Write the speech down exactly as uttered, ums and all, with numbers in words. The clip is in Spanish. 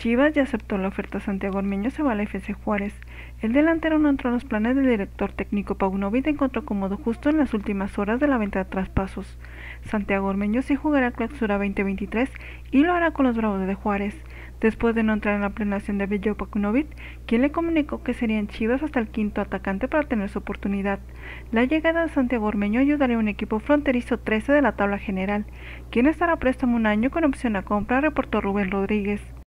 Chivas ya aceptó la oferta. Santiago Ormeño se va a la F C Juárez. El delantero no entró en los planes del director técnico Paunovic, encontró cómodo justo en las últimas horas de la venta de traspasos. Santiago Ormeño sí jugará Clausura veinte veintitrés y lo hará con los Bravos de Juárez, después de no entrar en la planeación de Bello Paunovic, quien le comunicó que serían Chivas hasta el quinto atacante para tener su oportunidad. La llegada de Santiago Ormeño ayudaría a un equipo fronterizo trece de la tabla general, quien estará a préstamo un año con opción a compra, reportó Rubén Rodríguez.